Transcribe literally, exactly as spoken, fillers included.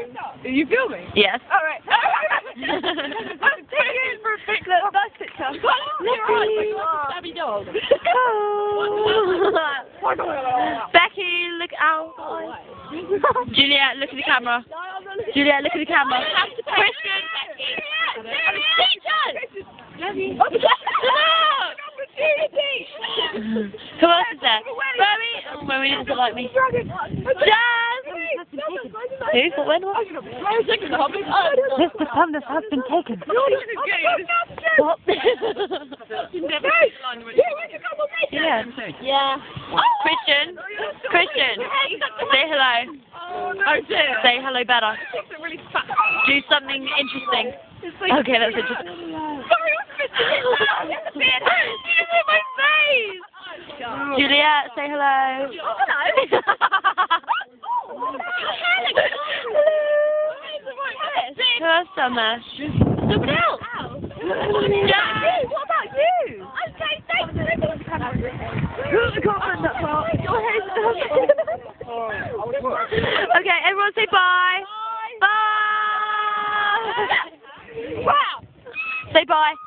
Are you filming? Yes. Alright. I'm taking for a picture. Look, nice picture. Stabby dog. Becky, look out. Juliet, look at the camera. Juliet, look at the camera. Christian. Who else is there? Mary. Oh, Mary doesn't like me. Jazz. Who? What? When? What? Yes, the thunder has been taken. What? Yeah. Yeah. Christian. Christian. Say hello. Oh dear. Say hello better. Do something interesting. Okay, that's interesting. My face. Juliet, say hello. Hello. Who else done there? Someone else. Yeah. What about you? I'm saying thanks for everything. I can't find that part. Your hair's done. Okay, everyone say bye. Bye. Bye. Wow. Say bye.